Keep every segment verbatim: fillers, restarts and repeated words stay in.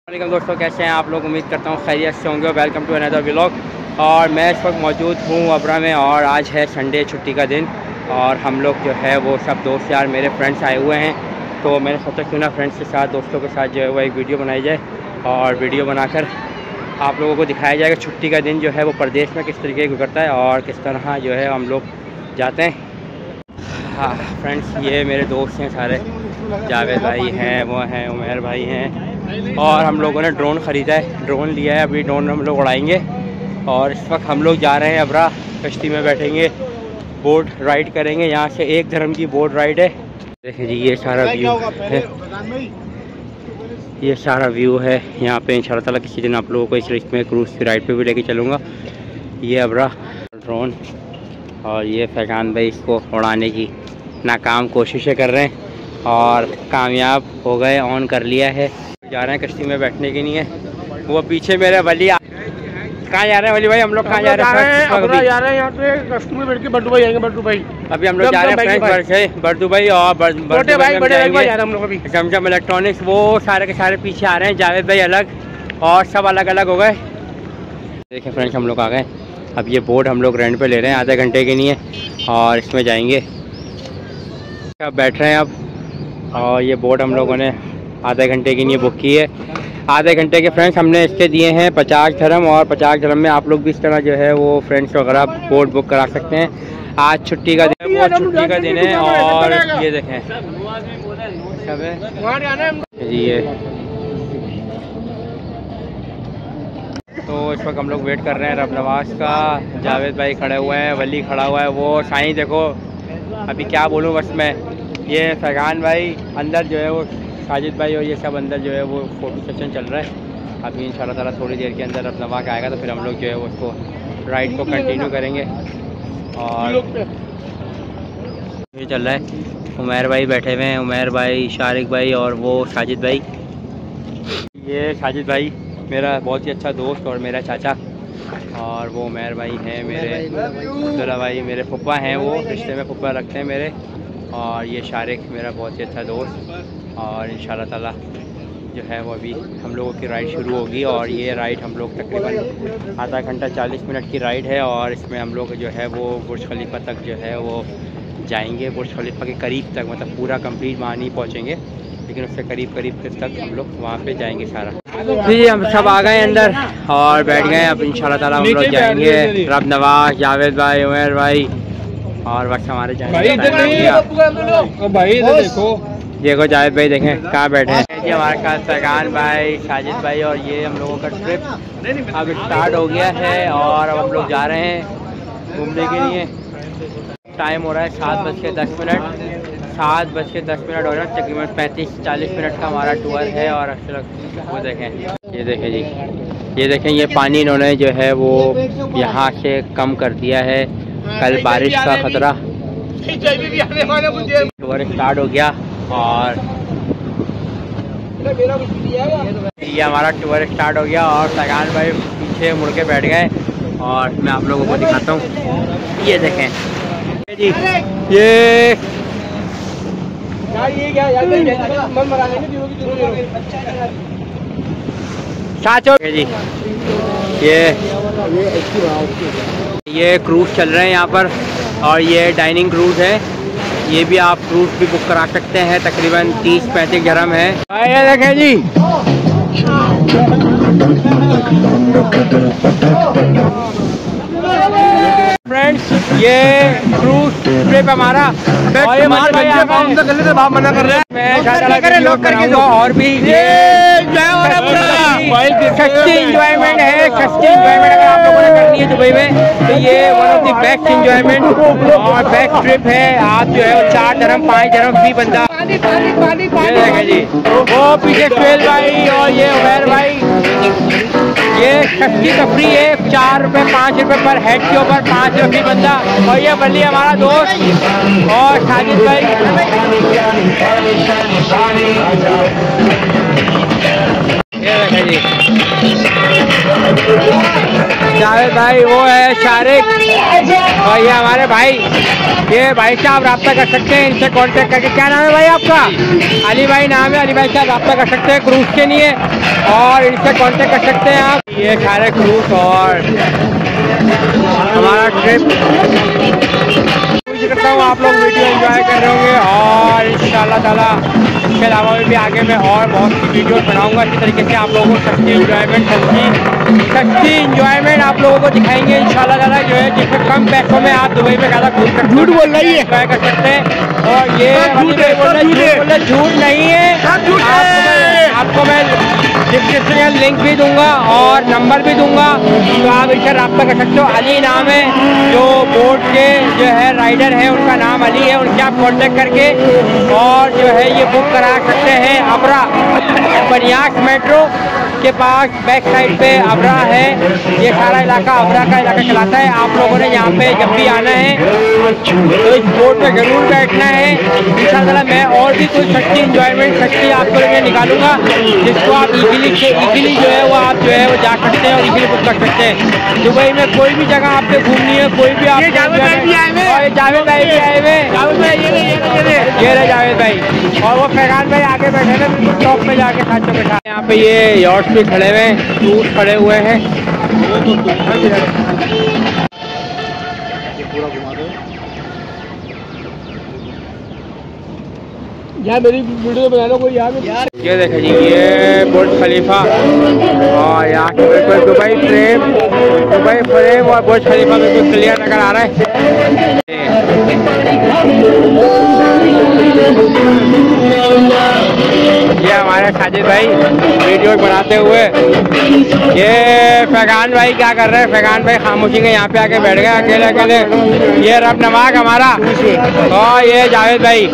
वालेकुम दोस्तों, कैसे हैं आप लोग। उम्मीद करता हूँ खैरियत से होंगे। Welcome to another vlog. और मैं इस वक्त मौजूद हूँ अबरा में और आज है संडे, छुट्टी का दिन। और हम लोग जो है वो सब दोस्त यार मेरे फ्रेंड्स आए हुए हैं, तो मैंने सोचा क्यों ना फ्रेंड्स के साथ, दोस्तों के साथ जो है वो एक वीडियो बनाई जाए और वीडियो बनाकर आप लोगों को दिखाया जाएगा छुट्टी का दिन जो है वो प्रदेश में किस तरीके गुजरता है और किस तरह जो है हम लोग जाते हैं। हाँ फ्रेंड्स, ये मेरे दोस्त हैं सारे, जावेद भाई हैं, वो हैं उमर भाई हैं। और हम लोगों ने ड्रोन ख़रीदा है, ड्रोन लिया है, अभी ड्रोन हम लोग उड़ाएंगे। और इस वक्त हम लोग जा रहे हैं अबरा, कश्ती में बैठेंगे, बोट राइड करेंगे। यहाँ से एक धर्म की बोट राइड है। देखिए जी, ये सारा व्यू है, ये सारा व्यू है यहाँ पे। इंशाल्लाह ताला किसी दिन आप लोगों को इस इसमें क्रूज़ की राइड पे भी लेके चलूँगा। ये अबरा ड्रोन, और ये फैजान भाई इसको उड़ाने की नाकाम कोशिशें कर रहे हैं और कामयाब हो गए, ऑन कर लिया है। जा रहे हैं कश्ती में बैठने के लिए। वो पीछे मेरे वली, कहाँ जा रहे हैं वली भाई? हम लोग कहाँ जा रहे हैं? अबरा जा रहे हैं, यहाँ पे कश्ती में बैठ के बड्डू भाई आएंगे। बड्डू भाई अभी हम लोग जा रहे हैं फ्रेंड्स, से बड्डू भाई और बड़े भाई बड़े भाई जा रहे हैं हम लोग अभी। जमजम इलेक्ट्रॉनिक्स, वो सारे के सारे पीछे आ रहे हैं। जावेद भाई अलग और सब अलग अलग हो गए। देखिए फ्रेंड्स, हम लोग आ गए। अब ये बोट हम लोग रेंट पे ले रहे हैं आधे घंटे के लिए और इसमें जाएंगे। अब बैठ रहे हैं अब, और ये बोट हम लोगों ने आधे घंटे के लिए बुक की है। आधे घंटे के फ्रेंड्स हमने इसके दिए हैं पचास धर्म, और पचास धर्म में आप लोग भी इस तरह जो है वो फ्रेंड्स वगैरह बोट बुक करा सकते हैं। आज छुट्टी का दिन है, वो छुट्टी का दिन है। और ये देखें सब है जी। ये तो इस वक्त हम लोग वेट कर रहे हैं रब नवाज का। जावेद भाई खड़े हुए हैं, वली खड़ा हुआ है, वो साईं देखो अभी क्या बोलूँ बस मैं। ये फैजान भाई अंदर जो है वो, साजिद भाई और ये सब अंदर जो है वो फ़ोटो सेशन चल रहा है। अभी इंशाल्लाह ताला थोड़ी देर के अंदर रब नवाज आएगा तो फिर हम लोग जो है वो उसको राइड को कंटिन्यू करेंगे। और ये चल रहा है, उमर भाई बैठे हुए हैं, उमर भाई, शारिक भाई और वो साजिद भाई। ये साजिद भाई मेरा बहुत ही अच्छा दोस्त और मेरा चाचा, और वो उमर भाई हैं मेरे, अब्दुल्ला भाई मेरे फुप्पा हैं, वो रिश्ते में फुप्पा रखते हैं मेरे। और ये शारिक मेरा बहुत ही अच्छा दोस्त। और इंशाल्लाह ताला जो है वो अभी हम लोगों की राइड शुरू होगी। और ये राइड हम लोग तकरीबन आधा घंटा चालीस मिनट की राइड है। और इसमें हम लोग जो है वो बुर्ज खलीफा तक जो है वो जाएंगे। बुर्ज खलीफा के करीब तक, मतलब पूरा कंप्लीट वहाँ नहीं पहुँचेंगे, लेकिन उससे करीब करीब तक हम लोग वहाँ पे जाएंगे सारा। जी हम सब आ गए अंदर और बैठ गए। अब इंशाल्लाह ताला हम लोग जाएंगे। रब नवाज, जावेद भाई, उमर भाई और बस हमारे जाएंगे। भाई देखो देखो जावेद भाई देखें कहाँ बैठे हैं जी। हमारे साथ फैजान भाई, साजिद भाई, और ये हम लोगों का ट्रिप अब स्टार्ट हो गया है। और अब हम लोग जा रहे हैं घूमने के लिए। टाइम हो रहा है सात बज के दस मिनट सात बज के दस मिनट हो रहा है। तकरीबन पैंतीस चालीस मिनट का हमारा टूर है। और वो देखें, ये देखें जी, ये देखें ये पानी इन्होंने जो है वो यहाँ से कम कर दिया है। कल बारिश का खतरा, टूर स्टार्ट हो गया। और ये हमारा टूर स्टार्ट हो गया और फैजान भाई पीछे मुड़ के बैठ गए। और मैं आप लोगों को दिखाता हूँ, ये देखें जी, ये साचो जी, ये ये क्रूज़ चल रहे हैं यहाँ पर। और ये डाइनिंग क्रूज़ है, ये भी आप क्रूज़ भी बुक करा सकते हैं। तकरीबन तीस पैंतीस धर्म है। ये देखें जी, फ्रेंड्स ये क्रूज ट्रिप हमारा। और ये मार भाई बाप मना कर रहे हैं, मैं लोग करके दो। और भी ये सस्ती इंजॉयमेंट है, सस्ती इंजॉयमेंट अगर आप लोगों ने करनी है दुबई में तो ये one of the best enjoyment और बेस्ट ट्रिप है। आप जो है वो चार धर्म पाँच धर्म भी बंदा जी। वो पीछे सुहेल भाई और ये उमर भाई, ये सस्ती तफरी है, चार रुपये पाँच रुपये पर हेड के ऊपर, पाँच रुपये बंदा। और ये वली हमारा दोस्त और साजिद भाई। ये देखें जी, जावेद जावेद भाई, वो है शारिक और ये हमारे भाई, ये भाई साहब रब्ता कर सकते हैं इनसे कांटेक्ट करके। क्या नाम है भाई आपका? अली भाई नाम है। अली भाई साहब रब्ता कर सकते हैं क्रूज के लिए और इनसे कांटेक्ट कर सकते हैं आप। ये सारे क्रूज और हमारा ट्रिप करता हूँ, आप लोग वीडियो एंजॉय कर रहे होंगे और इंशाल्लाह ताला इसके अलावा भी आगे मैं और बहुत सी वीडियो बनाऊंगा इसी तरीके से आप लोगों को सस्ती इंजॉयमेंट सस्ती सस्ती इंजॉयमेंट आप लोगों को दिखाएंगे इंशाल्लाह ताला, जो है जिसमें कम पैसों में आप दुबई में ज़्यादा घूम सकते, झूठ बोल रही है एंजॉय कर सकते हैं। और ये झूठ नहीं है, आपको मैं डिस्क्रिप्शन में लिंक भी दूंगा और नंबर भी दूंगा, तो आप इनसे रब्ता कर सकते हो। अली नाम है, जो बोट के जो है राइडर है उनका नाम अली है, उनसे आप कांटेक्ट करके और जो है ये बुक करा सकते हैं। अबरा बनियास मेट्रो के पास बैक साइड पे अबरा है, ये सारा इलाका अबरा का इलाका चलाता है। आप लोगों ने यहाँ पे जब भी आना है तो इस बोट पे जरूर बैठना है इंशाल्लाह। मैं और भी कोई सच्ची इंजॉयमेंट सच्ची आपको लिए निकालूंगा जिसको आप इजीली इजीली जो है वो आप जो है वो जा सकते हैं और इजीली बुक कर सकते हैं। दुबई में कोई भी जगह आपको घूमनी है, कोई भी आप जावेद भाई भी आए हुए, ये रहे जावेद भाई और वो फैगान भाई आगे बैठे हैं बिल्कुल टॉप में जाके साथियों के साथ। यहाँ पे ये यॉर्ड्स भी खड़े हुए हैं, टूर खड़े हुए हैं। यार मेरी वीडियो बना लो कोई यार। ये देखें जी, ये बुर्ज खलीफा और यहाँ के बिल्कुल दुबई फ्रेम दुबई फ्रेम और बुर्ज खलीफा बिल्कुल क्लियर नजर आ रहा है। ये हमारे साजिद भाई वीडियो बनाते हुए, ये फैगान भाई क्या कर रहे हैं? फैगान भाई खामोशी के यहाँ पे आके बैठ गए अकेले अकेले। ये रब नवाज हमारा और ये जावेद भाई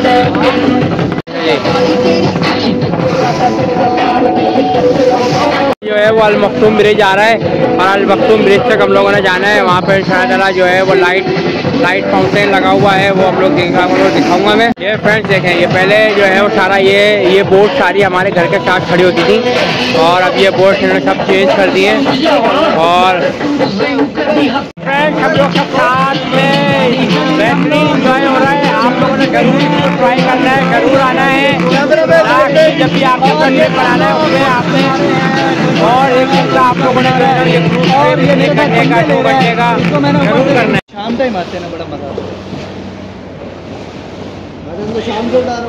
जो है वो अल मखतूम ब्रिज आ रहा है और अल मखतूम ब्रिज तक हम लोगों ने जाना है। वहाँ पर इंशाअल्लाह जो है वो लाइट लाइट फाउंटेन लगा हुआ है, वो हम लोग दिखाऊंगा मैं। ये फ्रेंड्स देखें, ये पहले जो है वो सारा ये ये बोट सारी हमारे घर के साथ खड़ी होती थी और अब ये बोट इन्होंने सब चेंज कर दिए। और फ्रेंड्स हम लोग सब साथ में बेहतरीन इंजॉय हो रहा है। आप लोगों ने जरूर ट्राई करना है, जरूर आना है। जब भी आपको ट्रिप बनाना है उसमें आपने और एक दिन का आप लोगों ने ये एक घंटे का दो घंटे का जरूर करना है। शाम टाइम आते हैं ना, बड़ा मजा आता है। शाम को उड़ा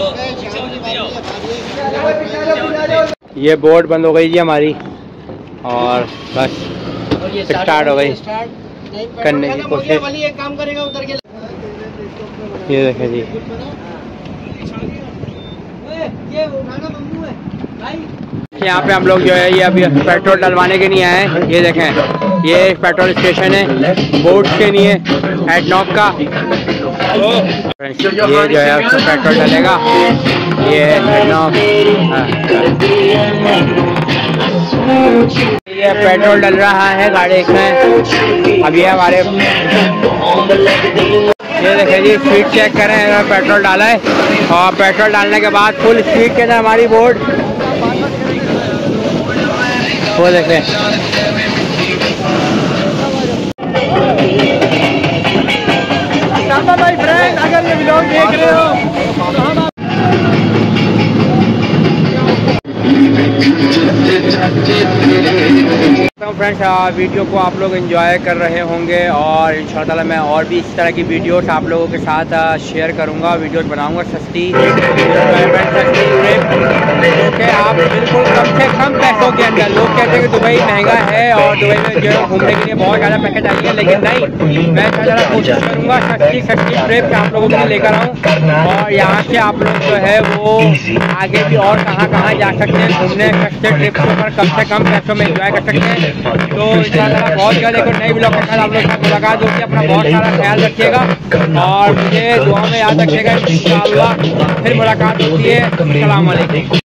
रहा हूँ। ये बोट बंद हो गई जी हमारी और बस स्टार्ट हो गई करने की कोशिश। एक काम करेगा उतर के। ये देखें जी, यहाँ पे हम लोग जो है ये अभी पेट्रोल डलवाने के लिए आए हैं। ये देखें, ये एक पेट्रोल स्टेशन है बोट के लिए एडनॉक का। ये जो है उसमें पेट्रोल डलेगा, ये एडनॉक ये पेट्रोल डल रहा है गाड़ी में। अभी हमारे ये देखें जी, स्पीड चेक करें, पेट्रोल डाला है और पेट्रोल डालने के बाद फुल स्पीड के अंदर हमारी बोट, वो देखें। भाई फ्रेंड अगर ये व्लॉग देख रहे हो तो फ्रेंड्स वीडियो को आप लोग एंजॉय कर रहे होंगे और इंशाअल्लाह मैं और भी इस तरह की वीडियोस आप लोगों के साथ शेयर करूंगा, वीडियोस बनाऊंगा सस्ती सस्ती क्योंकि आप बिल्कुल कम से कम पैसों के अंदर। लोग कहते हैं कि दुबई महंगा है और दुबई में जो है घूमने के लिए बहुत ज़्यादा पैकेज आएंगे, लेकिन नहीं, मैं ज़्यादा कोशिश करूँगा सस्ती सस्ती ट्रिप आप लोगों के लिए लेकर आऊँ और यहाँ से आप लोग जो है वो आगे भी और कहाँ कहाँ जा सकते हैं घूमने सस्ते ट्रिप के ऊपर कम से कम पैसों में एंजॉय कर सकते हैं। तो इंशाअल्लाह बहुत जल्द एक नई ब्लॉग के साथ आप लोग साथ मुलाकात होगी। अपना बहुत सारा ख्याल रखिएगा और मुझे दुआ में याद रखिएगा। इंशाअल्लाह फिर मुलाकात होती है। अस्सलाम वालेकुम।